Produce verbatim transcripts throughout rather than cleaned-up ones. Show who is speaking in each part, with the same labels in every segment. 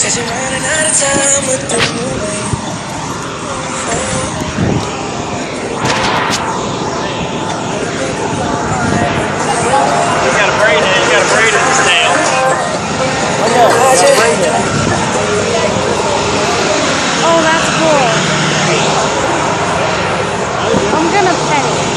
Speaker 1: Said you're running out of time with the movie.
Speaker 2: You gotta braid it, you gotta braid it in his tail.
Speaker 3: I know, you gotta braid it.
Speaker 4: Oh, that's cool. I'm gonna pet it.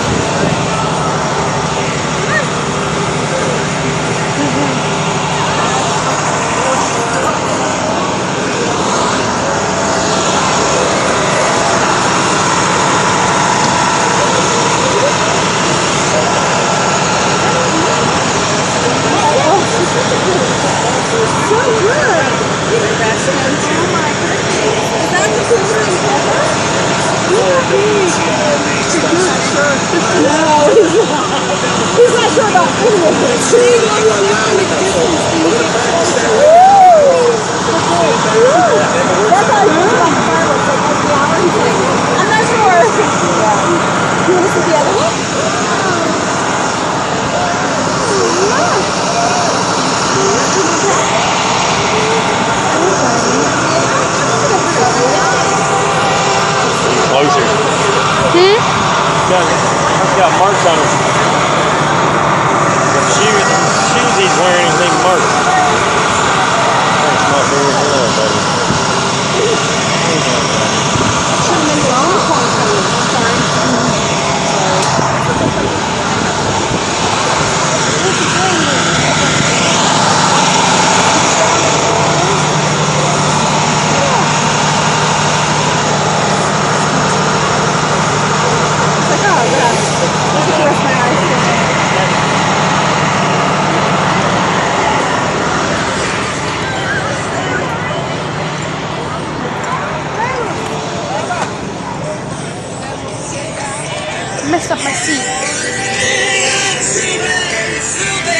Speaker 5: He's not sure about any of it. That's how he was about the fireworks, like every hour. He's like, I'm not sure. You want to see the other one?
Speaker 2: Closer.
Speaker 4: Hmm?
Speaker 2: Got, I've got marks on his shoes. Shoes he's wearing, anything marked. That's not very good, buddy.
Speaker 4: Messed up my seat.